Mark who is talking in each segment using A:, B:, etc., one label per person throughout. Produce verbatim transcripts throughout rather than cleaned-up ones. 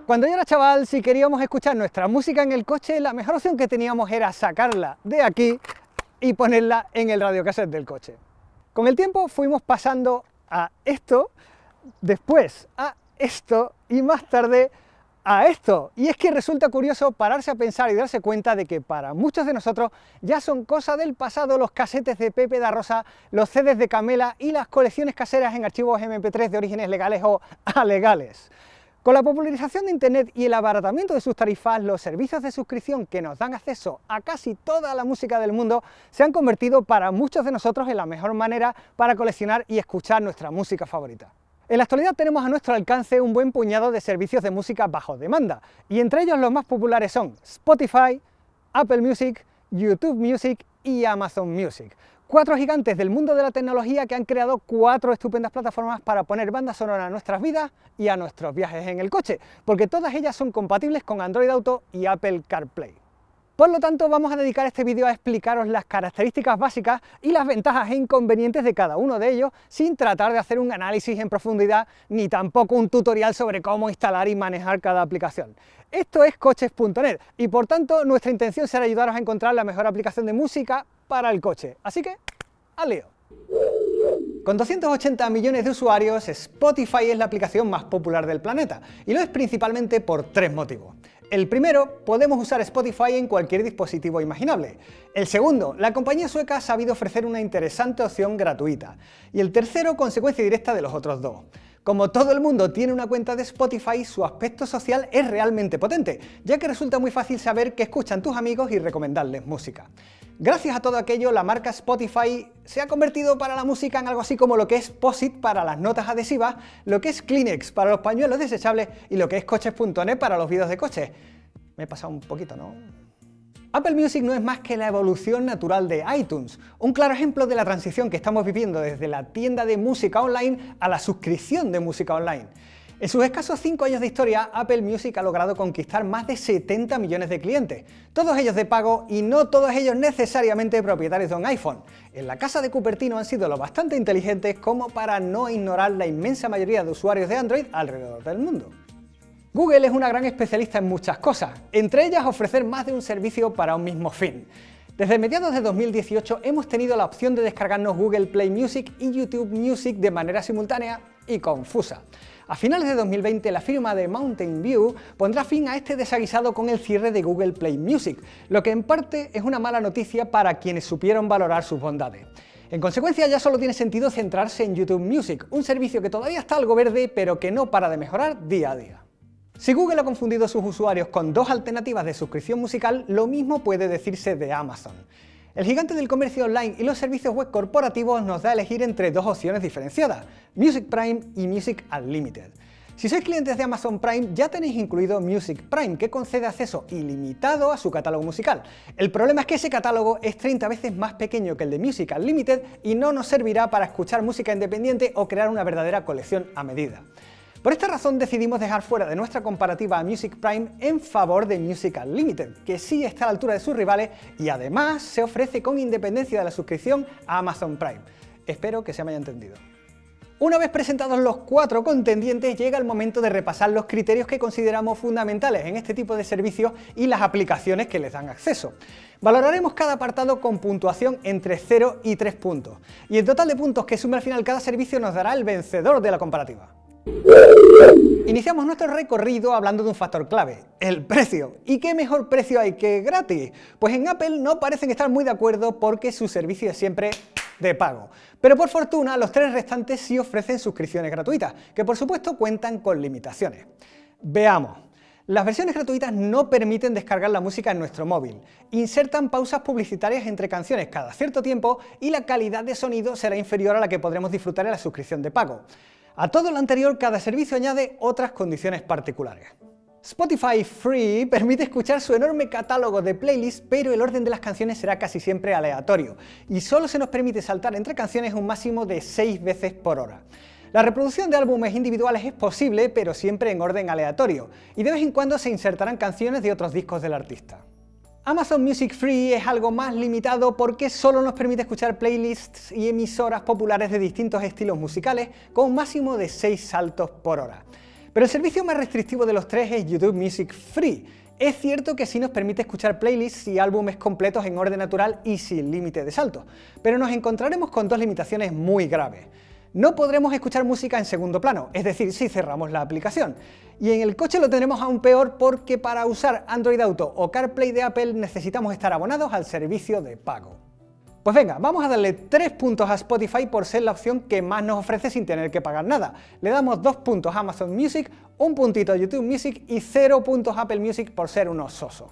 A: Cuando yo era chaval, si queríamos escuchar nuestra música en el coche, la mejor opción que teníamos era sacarla de aquí y ponerla en el radiocassette del coche. Con el tiempo fuimos pasando a esto, después a esto y más tarde a esto. Y es que resulta curioso pararse a pensar y darse cuenta de que para muchos de nosotros ya son cosa del pasado los casetes de Pepe da Rosa, los C Ds de Camela y las colecciones caseras en archivos eme pe tres de orígenes legales o alegales. Con la popularización de Internet y el abaratamiento de sus tarifas, los servicios de suscripción que nos dan acceso a casi toda la música del mundo se han convertido para muchos de nosotros en la mejor manera para coleccionar y escuchar nuestra música favorita. En la actualidad tenemos a nuestro alcance un buen puñado de servicios de música bajo demanda, y entre ellos los más populares son Spotify, Apple Music, YouTube Music y Amazon Music. Cuatro gigantes del mundo de la tecnología que han creado cuatro estupendas plataformas para poner banda sonora a nuestras vidas y a nuestros viajes en el coche, porque todas ellas son compatibles con Android Auto y Apple CarPlay. Por lo tanto, vamos a dedicar este vídeo a explicaros las características básicas y las ventajas e inconvenientes de cada uno de ellos, sin tratar de hacer un análisis en profundidad, ni tampoco un tutorial sobre cómo instalar y manejar cada aplicación. Esto es coches punto net y por tanto nuestra intención será ayudaros a encontrar la mejor aplicación de música para el coche. Así que, ¡al lío! Con doscientos ochenta millones de usuarios, Spotify es la aplicación más popular del planeta, y lo es principalmente por tres motivos. El primero, podemos usar Spotify en cualquier dispositivo imaginable. El segundo, la compañía sueca ha sabido ofrecer una interesante opción gratuita. Y el tercero, consecuencia directa de los otros dos. Como todo el mundo tiene una cuenta de Spotify, su aspecto social es realmente potente, ya que resulta muy fácil saber qué escuchan tus amigos y recomendarles música. Gracias a todo aquello, la marca Spotify se ha convertido para la música en algo así como lo que es Post-it para las notas adhesivas, lo que es Kleenex para los pañuelos desechables y lo que es coches punto net para los vídeos de coches. Me he pasado un poquito, ¿no? Apple Music no es más que la evolución natural de iTunes, un claro ejemplo de la transición que estamos viviendo desde la tienda de música online a la suscripción de música online. En sus escasos cinco años de historia, Apple Music ha logrado conquistar más de setenta millones de clientes, todos ellos de pago y no todos ellos necesariamente propietarios de un iPhone. En la casa de Cupertino han sido lo bastante inteligentes como para no ignorar la inmensa mayoría de usuarios de Android alrededor del mundo. Google es una gran especialista en muchas cosas, entre ellas ofrecer más de un servicio para un mismo fin. Desde mediados de dos mil dieciocho hemos tenido la opción de descargarnos Google Play Music y YouTube Music de manera simultánea y confusa. A finales de dos mil veinte, la firma de Mountain View pondrá fin a este desaguisado con el cierre de Google Play Music, lo que en parte es una mala noticia para quienes supieron valorar sus bondades. En consecuencia, ya solo tiene sentido centrarse en YouTube Music, un servicio que todavía está algo verde, pero que no para de mejorar día a día. Si Google ha confundido a sus usuarios con dos alternativas de suscripción musical, lo mismo puede decirse de Amazon. El gigante del comercio online y los servicios web corporativos nos da a elegir entre dos opciones diferenciadas, Music Prime y Music Unlimited. Si sois clientes de Amazon Prime, ya tenéis incluido Music Prime, que concede acceso ilimitado a su catálogo musical. El problema es que ese catálogo es treinta veces más pequeño que el de Music Unlimited y no nos servirá para escuchar música independiente o crear una verdadera colección a medida. Por esta razón decidimos dejar fuera de nuestra comparativa a Music Prime en favor de Music Unlimited, que sí está a la altura de sus rivales y además se ofrece con independencia de la suscripción a Amazon Prime. Espero que se me haya entendido. Una vez presentados los cuatro contendientes, llega el momento de repasar los criterios que consideramos fundamentales en este tipo de servicios y las aplicaciones que les dan acceso. Valoraremos cada apartado con puntuación entre cero y tres puntos, y el total de puntos que sume al final cada servicio nos dará el vencedor de la comparativa. Iniciamos nuestro recorrido hablando de un factor clave, el precio. ¿Y qué mejor precio hay que gratis? Pues en Apple no parecen estar muy de acuerdo porque su servicio es siempre de pago. Pero por fortuna los tres restantes sí ofrecen suscripciones gratuitas, que por supuesto cuentan con limitaciones. Veamos. Las versiones gratuitas no permiten descargar la música en nuestro móvil, insertan pausas publicitarias entre canciones cada cierto tiempo y la calidad de sonido será inferior a la que podremos disfrutar en la suscripción de pago. A todo lo anterior, cada servicio añade otras condiciones particulares. Spotify Free permite escuchar su enorme catálogo de playlists, pero el orden de las canciones será casi siempre aleatorio, y solo se nos permite saltar entre canciones un máximo de seis veces por hora. La reproducción de álbumes individuales es posible, pero siempre en orden aleatorio, y de vez en cuando se insertarán canciones de otros discos del artista. Amazon Music Free es algo más limitado porque solo nos permite escuchar playlists y emisoras populares de distintos estilos musicales con un máximo de seis saltos por hora. Pero el servicio más restrictivo de los tres es YouTube Music Free. Es cierto que sí nos permite escuchar playlists y álbumes completos en orden natural y sin límite de saltos, pero nos encontraremos con dos limitaciones muy graves. No podremos escuchar música en segundo plano, es decir, si cerramos la aplicación. Y en el coche lo tendremos aún peor porque para usar Android Auto o CarPlay de Apple necesitamos estar abonados al servicio de pago. Pues venga, vamos a darle tres puntos a Spotify por ser la opción que más nos ofrece sin tener que pagar nada. Le damos dos puntos a Amazon Music, un puntito a YouTube Music y cero puntos a Apple Music por ser unos sosos.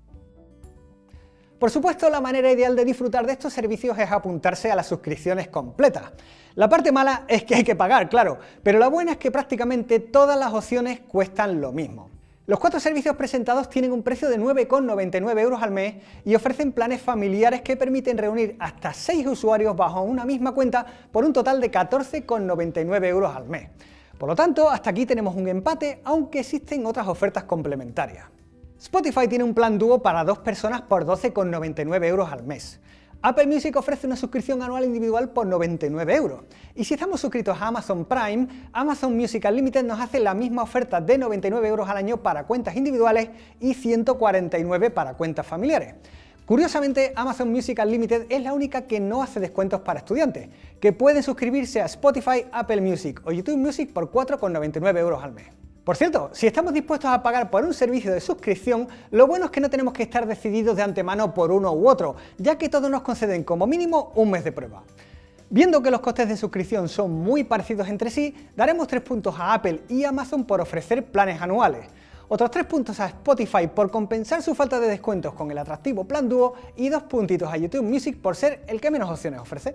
A: Por supuesto, la manera ideal de disfrutar de estos servicios es apuntarse a las suscripciones completas. La parte mala es que hay que pagar, claro, pero la buena es que prácticamente todas las opciones cuestan lo mismo. Los cuatro servicios presentados tienen un precio de nueve coma noventa y nueve euros al mes y ofrecen planes familiares que permiten reunir hasta seis usuarios bajo una misma cuenta por un total de catorce coma noventa y nueve euros al mes. Por lo tanto, hasta aquí tenemos un empate, aunque existen otras ofertas complementarias. Spotify tiene un plan dúo para dos personas por doce coma noventa y nueve euros al mes. Apple Music ofrece una suscripción anual individual por noventa y nueve euros. Y si estamos suscritos a Amazon Prime, Amazon Music Unlimited nos hace la misma oferta de noventa y nueve euros al año para cuentas individuales y ciento cuarenta y nueve para cuentas familiares. Curiosamente, Amazon Music Unlimited es la única que no hace descuentos para estudiantes, que pueden suscribirse a Spotify, Apple Music o YouTube Music por cuatro coma noventa y nueve euros al mes. Por cierto, si estamos dispuestos a pagar por un servicio de suscripción, lo bueno es que no tenemos que estar decididos de antemano por uno u otro, ya que todos nos conceden como mínimo un mes de prueba. Viendo que los costes de suscripción son muy parecidos entre sí, daremos tres puntos a Apple y Amazon por ofrecer planes anuales, otros tres puntos a Spotify por compensar su falta de descuentos con el atractivo plan dúo y dos puntitos a YouTube Music por ser el que menos opciones ofrece.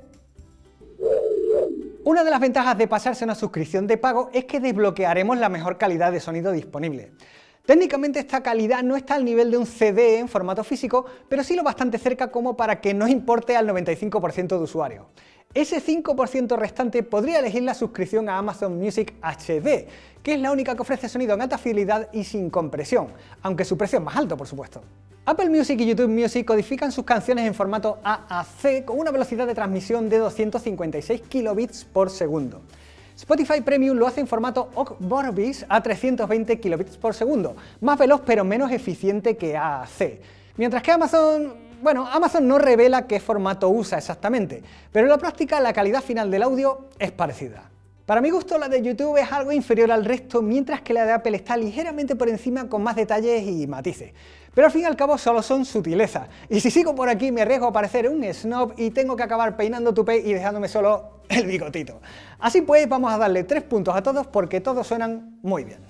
A: Una de las ventajas de pasarse a una suscripción de pago es que desbloquearemos la mejor calidad de sonido disponible. Técnicamente esta calidad no está al nivel de un C D en formato físico, pero sí lo bastante cerca como para que no importe al noventa y cinco por ciento de usuarios. Ese cinco por ciento restante podría elegir la suscripción a Amazon Music H D, que es la única que ofrece sonido en alta fidelidad y sin compresión, aunque su precio es más alto, por supuesto. Apple Music y YouTube Music codifican sus canciones en formato A A C con una velocidad de transmisión de doscientos cincuenta y seis kilobits por segundo. Spotify Premium lo hace en formato O G Vorbis a trescientos veinte kilobits por segundo, más veloz pero menos eficiente que A A C. Mientras que Amazon... bueno, Amazon no revela qué formato usa exactamente, pero en la práctica la calidad final del audio es parecida. Para mi gusto la de YouTube es algo inferior al resto, mientras que la de Apple está ligeramente por encima con más detalles y matices. Pero al fin y al cabo solo son sutilezas, y si sigo por aquí me arriesgo a parecer un snob y tengo que acabar peinando tupé y dejándome solo el bigotito. Así pues vamos a darle tres puntos a todos porque todos suenan muy bien.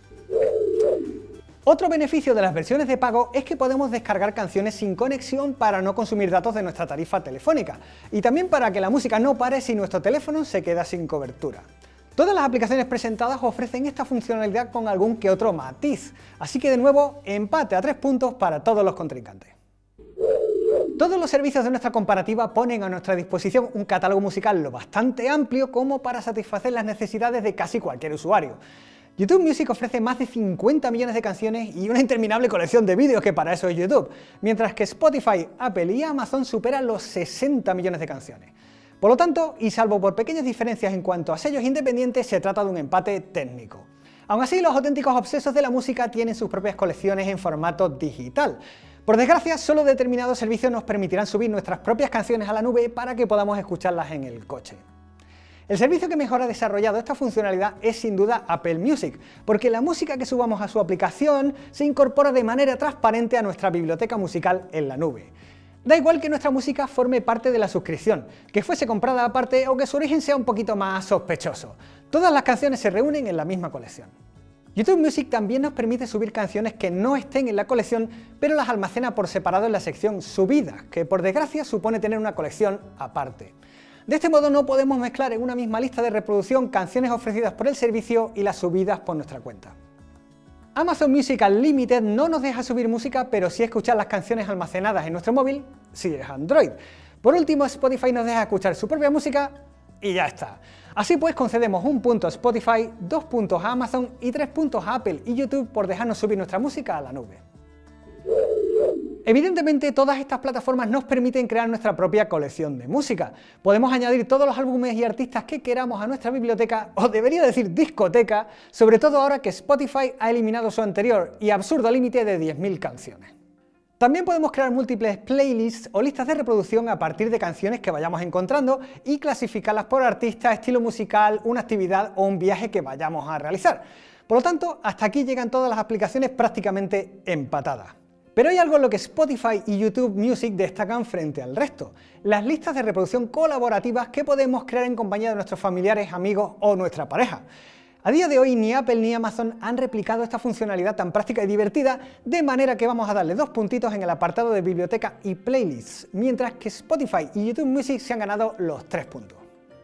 A: Otro beneficio de las versiones de pago es que podemos descargar canciones sin conexión para no consumir datos de nuestra tarifa telefónica, y también para que la música no pare si nuestro teléfono se queda sin cobertura. Todas las aplicaciones presentadas ofrecen esta funcionalidad con algún que otro matiz, así que de nuevo empate a tres puntos para todos los contrincantes. Todos los servicios de nuestra comparativa ponen a nuestra disposición un catálogo musical lo bastante amplio como para satisfacer las necesidades de casi cualquier usuario. YouTube Music ofrece más de cincuenta millones de canciones y una interminable colección de vídeos, que para eso es YouTube, mientras que Spotify, Apple y Amazon superan los sesenta millones de canciones. Por lo tanto, y salvo por pequeñas diferencias en cuanto a sellos independientes, se trata de un empate técnico. Aún así, los auténticos obsesos de la música tienen sus propias colecciones en formato digital. Por desgracia, solo determinados servicios nos permitirán subir nuestras propias canciones a la nube para que podamos escucharlas en el coche. El servicio que mejor ha desarrollado esta funcionalidad es sin duda Apple Music, porque la música que subamos a su aplicación se incorpora de manera transparente a nuestra biblioteca musical en la nube. Da igual que nuestra música forme parte de la suscripción, que fuese comprada aparte o que su origen sea un poquito más sospechoso. Todas las canciones se reúnen en la misma colección. YouTube Music también nos permite subir canciones que no estén en la colección, pero las almacena por separado en la sección Subidas, que por desgracia supone tener una colección aparte. De este modo no podemos mezclar en una misma lista de reproducción canciones ofrecidas por el servicio y las subidas por nuestra cuenta. Amazon Music Unlimited no nos deja subir música, pero sí escuchar las canciones almacenadas en nuestro móvil si es Android. Por último, Spotify nos deja escuchar su propia música y ya está. Así pues, concedemos un punto a Spotify, dos puntos a Amazon y tres puntos a Apple y YouTube por dejarnos subir nuestra música a la nube. Evidentemente, todas estas plataformas nos permiten crear nuestra propia colección de música. Podemos añadir todos los álbumes y artistas que queramos a nuestra biblioteca, o debería decir discoteca, sobre todo ahora que Spotify ha eliminado su anterior y absurdo límite de diez mil canciones. También podemos crear múltiples playlists o listas de reproducción a partir de canciones que vayamos encontrando y clasificarlas por artista, estilo musical, una actividad o un viaje que vayamos a realizar. Por lo tanto, hasta aquí llegan todas las aplicaciones prácticamente empatadas. Pero hay algo en lo que Spotify y YouTube Music destacan frente al resto: las listas de reproducción colaborativas que podemos crear en compañía de nuestros familiares, amigos o nuestra pareja. A día de hoy ni Apple ni Amazon han replicado esta funcionalidad tan práctica y divertida, de manera que vamos a darle dos puntitos en el apartado de biblioteca y playlists, mientras que Spotify y YouTube Music se han ganado los tres puntos.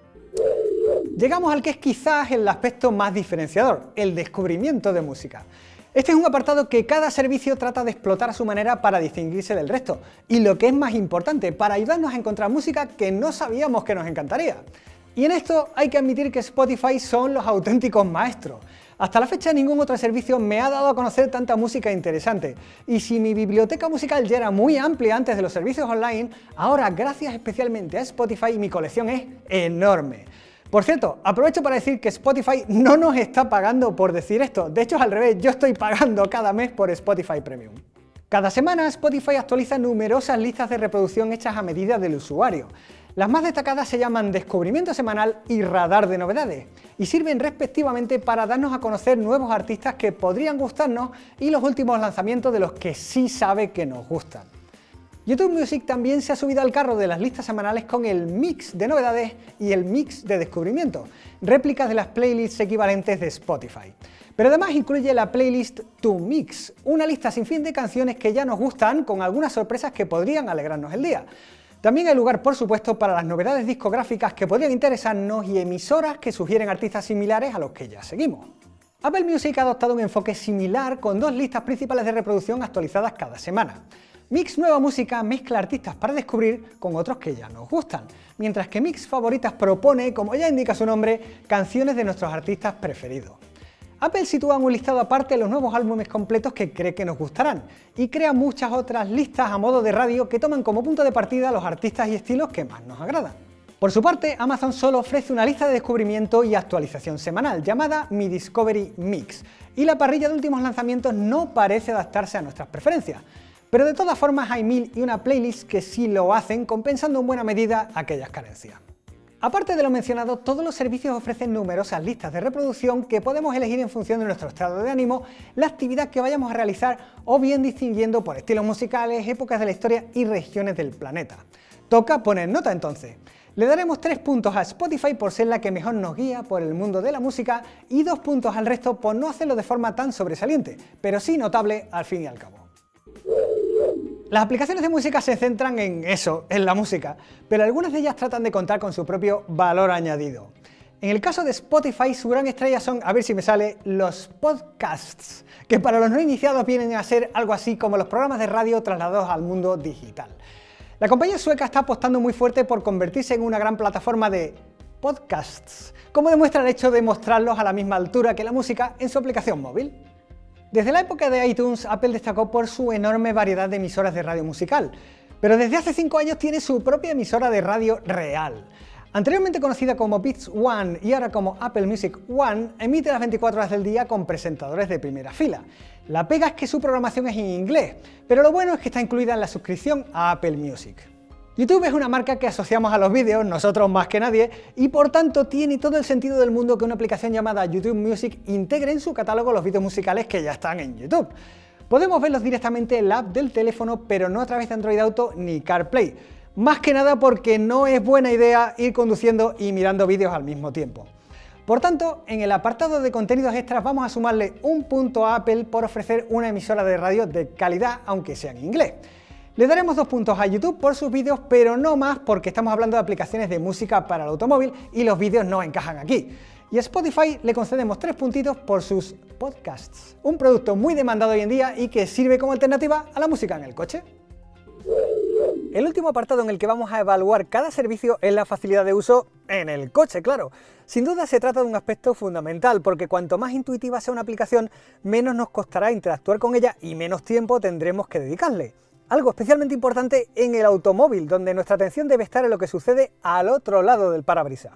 A: Llegamos al que es quizás el aspecto más diferenciador: el descubrimiento de música. Este es un apartado que cada servicio trata de explotar a su manera para distinguirse del resto, y lo que es más importante, para ayudarnos a encontrar música que no sabíamos que nos encantaría. Y en esto hay que admitir que Spotify son los auténticos maestros. Hasta la fecha ningún otro servicio me ha dado a conocer tanta música interesante, y si mi biblioteca musical ya era muy amplia antes de los servicios online, ahora gracias especialmente a Spotify mi colección es enorme. Por cierto, aprovecho para decir que Spotify no nos está pagando por decir esto. De hecho, es al revés, yo estoy pagando cada mes por Spotify Premium. Cada semana Spotify actualiza numerosas listas de reproducción hechas a medida del usuario. Las más destacadas se llaman Descubrimiento Semanal y Radar de Novedades, y sirven respectivamente para darnos a conocer nuevos artistas que podrían gustarnos y los últimos lanzamientos de los que sí sabe que nos gustan. YouTube Music también se ha subido al carro de las listas semanales con el mix de novedades y el mix de descubrimiento, réplicas de las playlists equivalentes de Spotify. Pero además incluye la playlist To Mix, una lista sin fin de canciones que ya nos gustan, con algunas sorpresas que podrían alegrarnos el día. También hay lugar, por supuesto, para las novedades discográficas que podrían interesarnos y emisoras que sugieren artistas similares a los que ya seguimos. Apple Music ha adoptado un enfoque similar con dos listas principales de reproducción actualizadas cada semana. Mix Nueva Música mezcla artistas para descubrir con otros que ya nos gustan, mientras que Mix Favoritas propone, como ya indica su nombre, canciones de nuestros artistas preferidos. Apple sitúa en un listado aparte los nuevos álbumes completos que cree que nos gustarán, y crea muchas otras listas a modo de radio que toman como punto de partida los artistas y estilos que más nos agradan. Por su parte, Amazon solo ofrece una lista de descubrimiento y actualización semanal, llamada Mi Discovery Mix, y la parrilla de últimos lanzamientos no parece adaptarse a nuestras preferencias. Pero de todas formas hay mil y una playlists que sí lo hacen, compensando en buena medida aquellas carencias. Aparte de lo mencionado, todos los servicios ofrecen numerosas listas de reproducción que podemos elegir en función de nuestro estado de ánimo, la actividad que vayamos a realizar o bien distinguiendo por estilos musicales, épocas de la historia y regiones del planeta. Toca poner nota entonces. Le daremos tres puntos a Spotify por ser la que mejor nos guía por el mundo de la música y dos puntos al resto por no hacerlo de forma tan sobresaliente, pero sí notable al fin y al cabo. Las aplicaciones de música se centran en eso, en la música, pero algunas de ellas tratan de contar con su propio valor añadido. En el caso de Spotify, su gran estrella son, a ver si me sale, los podcasts, que para los no iniciados vienen a ser algo así como los programas de radio trasladados al mundo digital. La compañía sueca está apostando muy fuerte por convertirse en una gran plataforma de podcasts, como demuestra el hecho de mostrarlos a la misma altura que la música en su aplicación móvil. Desde la época de iTunes, Apple destacó por su enorme variedad de emisoras de radio musical, pero desde hace cinco años tiene su propia emisora de radio real. Anteriormente conocida como Beats One y ahora como Apple Music One, emite las veinticuatro horas del día con presentadores de primera fila. La pega es que su programación es en inglés, pero lo bueno es que está incluida en la suscripción a Apple Music. YouTube es una marca que asociamos a los vídeos, nosotros más que nadie, y por tanto tiene todo el sentido del mundo que una aplicación llamada YouTube Music integre en su catálogo los vídeos musicales que ya están en YouTube. Podemos verlos directamente en la app del teléfono, pero no a través de Android Auto ni CarPlay. Más que nada porque no es buena idea ir conduciendo y mirando vídeos al mismo tiempo. Por tanto, en el apartado de contenidos extras vamos a sumarle un punto a Apple por ofrecer una emisora de radio de calidad, aunque sea en inglés. Le daremos dos puntos a YouTube por sus vídeos, pero no más porque estamos hablando de aplicaciones de música para el automóvil y los vídeos no encajan aquí. Y a Spotify le concedemos tres puntitos por sus podcasts, un producto muy demandado hoy en día y que sirve como alternativa a la música en el coche. El último apartado en el que vamos a evaluar cada servicio es la facilidad de uso en el coche, claro. Sin duda se trata de un aspecto fundamental, porque cuanto más intuitiva sea una aplicación, menos nos costará interactuar con ella y menos tiempo tendremos que dedicarle. Algo especialmente importante en el automóvil, donde nuestra atención debe estar en lo que sucede al otro lado del parabrisas.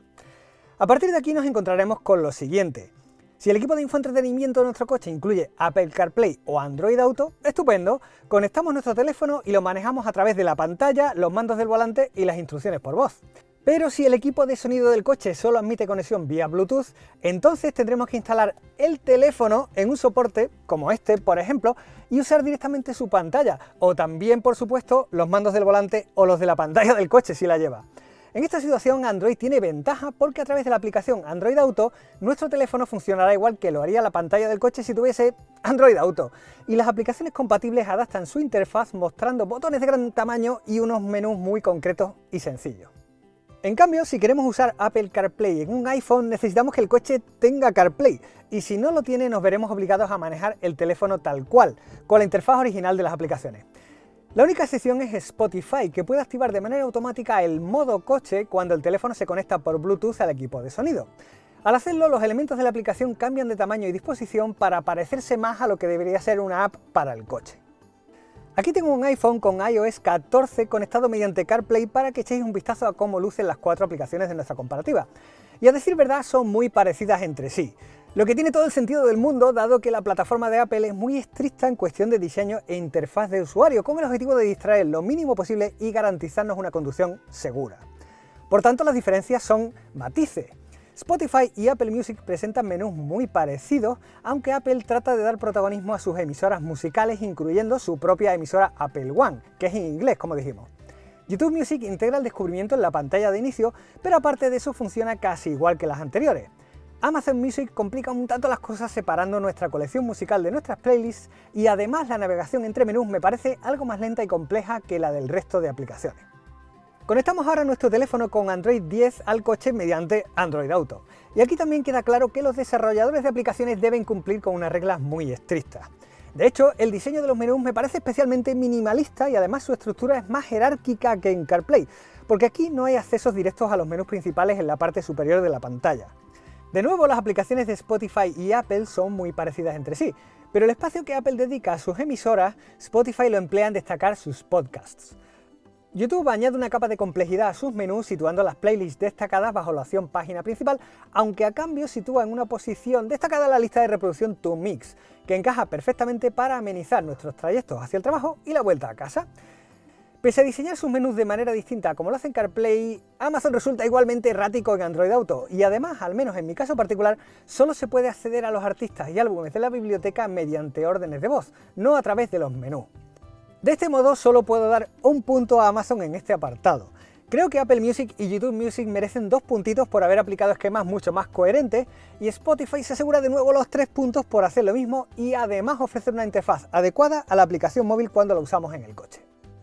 A: A partir de aquí nos encontraremos con lo siguiente. Si el equipo de infoentretenimiento de nuestro coche incluye Apple CarPlay o Android Auto, estupendo, conectamos nuestro teléfono y lo manejamos a través de la pantalla, los mandos del volante y las instrucciones por voz. Pero si el equipo de sonido del coche solo admite conexión vía Bluetooth, entonces tendremos que instalar el teléfono en un soporte, como este por ejemplo, y usar directamente su pantalla, o también por supuesto los mandos del volante o los de la pantalla del coche si la lleva. En esta situación Android tiene ventaja porque a través de la aplicación Android Auto, nuestro teléfono funcionará igual que lo haría la pantalla del coche si tuviese Android Auto, y las aplicaciones compatibles adaptan su interfaz mostrando botones de gran tamaño y unos menús muy concretos y sencillos. En cambio, si queremos usar Apple CarPlay en un iPhone, necesitamos que el coche tenga CarPlay, y si no lo tiene nos veremos obligados a manejar el teléfono tal cual, con la interfaz original de las aplicaciones. La única excepción es Spotify, que puede activar de manera automática el modo coche cuando el teléfono se conecta por Bluetooth al equipo de sonido. Al hacerlo, los elementos de la aplicación cambian de tamaño y disposición para parecerse más a lo que debería ser una app para el coche. Aquí tengo un iPhone con i O S catorce conectado mediante CarPlay para que echéis un vistazo a cómo lucen las cuatro aplicaciones de nuestra comparativa. Y a decir verdad son muy parecidas entre sí, lo que tiene todo el sentido del mundo dado que la plataforma de Apple es muy estricta en cuestión de diseño e interfaz de usuario, con el objetivo de distraer lo mínimo posible y garantizarnos una conducción segura. Por tanto, las diferencias son matices. Spotify y Apple Music presentan menús muy parecidos, aunque Apple trata de dar protagonismo a sus emisoras musicales, incluyendo su propia emisora Apple One, que es en inglés, como dijimos. YouTube Music integra el descubrimiento en la pantalla de inicio, pero aparte de eso funciona casi igual que las anteriores. Amazon Music complica un tanto las cosas separando nuestra colección musical de nuestras playlists, y además la navegación entre menús me parece algo más lenta y compleja que la del resto de aplicaciones. Conectamos ahora nuestro teléfono con Android diez al coche mediante Android Auto. Y aquí también queda claro que los desarrolladores de aplicaciones deben cumplir con unas reglas muy estrictas. De hecho, el diseño de los menús me parece especialmente minimalista y además su estructura es más jerárquica que en CarPlay, porque aquí no hay accesos directos a los menús principales en la parte superior de la pantalla. De nuevo, las aplicaciones de Spotify y Apple son muy parecidas entre sí, pero el espacio que Apple dedica a sus emisoras, Spotify lo emplea en destacar sus podcasts. YouTube añade una capa de complejidad a sus menús situando las playlists destacadas bajo la opción página principal, aunque a cambio sitúa en una posición destacada la lista de reproducción To Mix, que encaja perfectamente para amenizar nuestros trayectos hacia el trabajo y la vuelta a casa. Pese a diseñar sus menús de manera distinta como lo hace en CarPlay, Amazon resulta igualmente errático en Android Auto, y además, al menos en mi caso particular, solo se puede acceder a los artistas y álbumes de la biblioteca mediante órdenes de voz, no a través de los menús. De este modo solo puedo dar un punto a Amazon en este apartado. Creo que Apple Music y YouTube Music merecen dos puntitos por haber aplicado esquemas mucho más coherentes, y Spotify se asegura de nuevo los tres puntos por hacer lo mismo y además ofrecer una interfaz adecuada a la aplicación móvil cuando la usamos en el coche.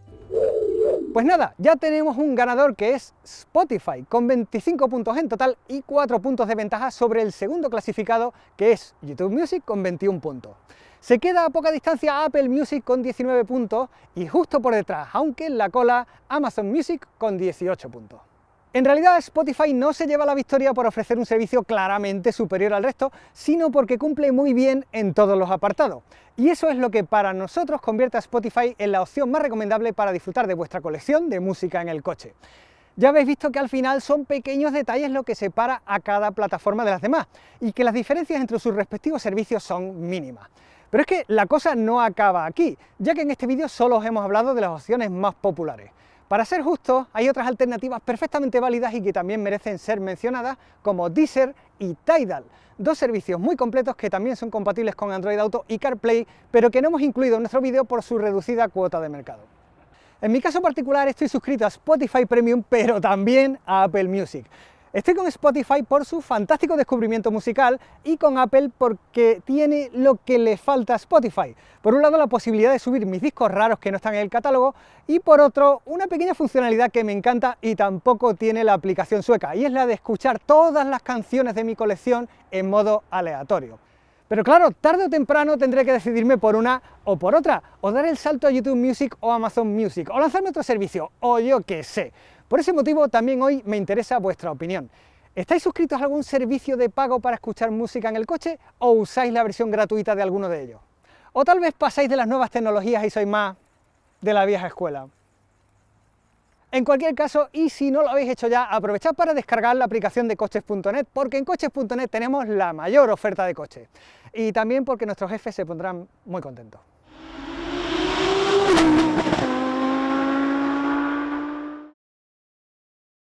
A: Pues nada, ya tenemos un ganador que es Spotify, con veinticinco puntos en total y cuatro puntos de ventaja sobre el segundo clasificado, que es YouTube Music con veintiún puntos. Se queda a poca distancia Apple Music con diecinueve puntos y justo por detrás, aunque en la cola, Amazon Music con dieciocho puntos. En realidad Spotify no se lleva la victoria por ofrecer un servicio claramente superior al resto, sino porque cumple muy bien en todos los apartados. Y eso es lo que para nosotros convierte a Spotify en la opción más recomendable para disfrutar de vuestra colección de música en el coche. Ya habéis visto que al final son pequeños detalles lo que separa a cada plataforma de las demás, y que las diferencias entre sus respectivos servicios son mínimas. Pero es que la cosa no acaba aquí, ya que en este vídeo solo os hemos hablado de las opciones más populares. Para ser justos, hay otras alternativas perfectamente válidas y que también merecen ser mencionadas, como Deezer y Tidal, dos servicios muy completos que también son compatibles con Android Auto y CarPlay, pero que no hemos incluido en nuestro vídeo por su reducida cuota de mercado. En mi caso particular estoy suscrito a Spotify Premium, pero también a Apple Music. Estoy con Spotify por su fantástico descubrimiento musical y con Apple porque tiene lo que le falta a Spotify. Por un lado, la posibilidad de subir mis discos raros que no están en el catálogo, y por otro, una pequeña funcionalidad que me encanta y tampoco tiene la aplicación sueca, y es la de escuchar todas las canciones de mi colección en modo aleatorio. Pero claro, tarde o temprano tendré que decidirme por una o por otra, o dar el salto a YouTube Music o Amazon Music, o lanzarme otro servicio, o yo qué sé. Por ese motivo también hoy me interesa vuestra opinión. ¿Estáis suscritos a algún servicio de pago para escuchar música en el coche o usáis la versión gratuita de alguno de ellos? O tal vez pasáis de las nuevas tecnologías y sois más de la vieja escuela. En cualquier caso, y si no lo habéis hecho ya, aprovechad para descargar la aplicación de coches punto net, porque en coches punto net tenemos la mayor oferta de coches. Y también porque nuestros jefes se pondrán muy contentos.